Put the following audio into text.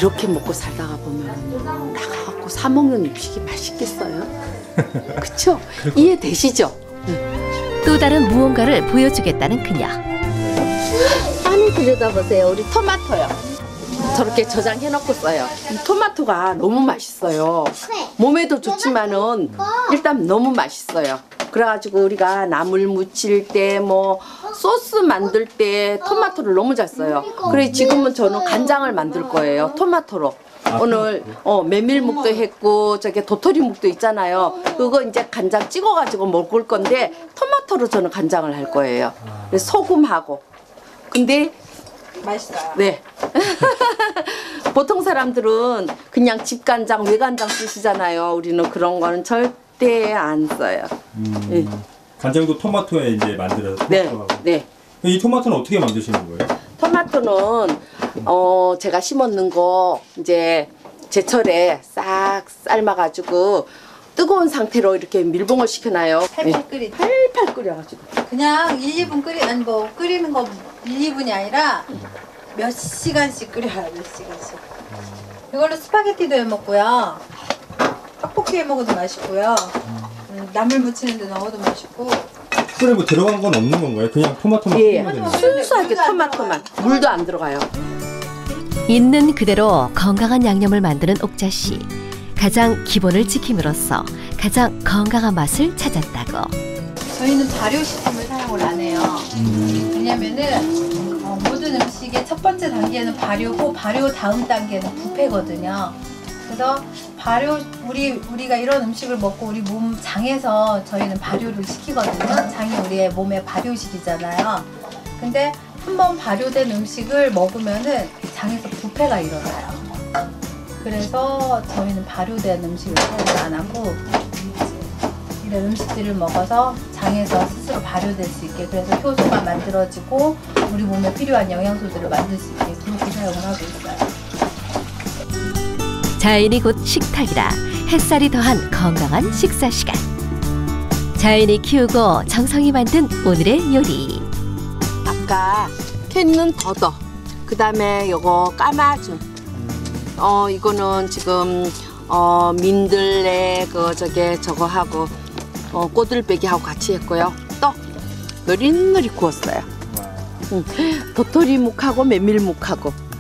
이렇게 먹고 살다가 보면 나가갖고 사 먹는 음식이 맛있겠어요? 그쵸? 이해되시죠? 또 다른 무언가를 보여주겠다는 그녀. 아니 들여다보세요. 우리 토마토요. 저렇게 저장해놓고 써요. 이 토마토가 너무 맛있어요. 몸에도 좋지만은 일단 너무 맛있어요. 그래가지고 우리가 나물 무칠 때 뭐 소스 만들 때 토마토를 너무 잘 써요. 그래 지금은 저는 간장을 만들 거예요. 토마토로. 오늘 메밀묵도 했고 저게 도토리묵도 있잖아요. 그거 이제 간장 찍어가지고 먹을 건데 토마토로 저는 간장을 할 거예요. 소금하고. 근데 맛있어요. 네. 보통 사람들은 그냥 집간장, 외간장 쓰시잖아요. 우리는 그런 거는 절대 안 써요. 네. 간장도 토마토에 이제 만들어서 토마토하고. 네. 이 토마토는 어떻게 만드시는 거예요? 토마토는 제가 심었는 거 이제 제철에 싹 삶아가지고 뜨거운 상태로 이렇게 밀봉을 시켜놔요. 팔팔 끓이. 팔팔 끓여가지고. 그냥 1, 2분 아니 뭐 끓이는 거 1, 2분이 아니라 몇 시간씩 끓여요. 몇 시간씩. 이걸로 스파게티도 해 먹고요. 떡볶이 해 먹어도 맛있고요. 나물 무치는 데 넣어도 맛있고. 특별히 뭐 들어간 건 없는 건가요? 그냥 토마토만 예, 끓이면 되는 거예요? 순수하게 토마토만. 물도 안 들어가요. 있는 그대로 건강한 양념을 만드는 옥자 씨. 가장 기본을 지킴으로써 가장 건강한 맛을 찾았다고. 저희는 발효식품을 사용을 안 해요. 왜냐면은 모든 음식의 첫 번째 단계는 발효고 발효 다음 단계는 부패거든요. 그래서 우리가 이런 음식을 먹고 우리 몸 장에서 저희는 발효를 시키거든요. 장이 우리의 몸의 발효실이잖아요. 근데 한번 발효된 음식을 먹으면은 장에서 부패가 일어나요. 그래서 저희는 발효된 음식을 사용을 안 하고 이런 음식들을 먹어서 장에서 스스로 발효될 수 있게, 그래서 효소가 만들어지고 우리 몸에 필요한 영양소들을 만들 수 있게 그렇게 사용을 하고 있어요. 자연이 곧 식탁이라 햇살이 더한 건강한 식사 시간. 자연이 키우고 정성이 만든 오늘의 요리. 아까 캔는 더더, 그 다음에 요거 까마주. 이거는 지금 민들레 저거 하고 꼬들빼기 하고 같이 했고요. 떡 노릇노릇 구웠어요. 도토리묵하고 메밀묵하고.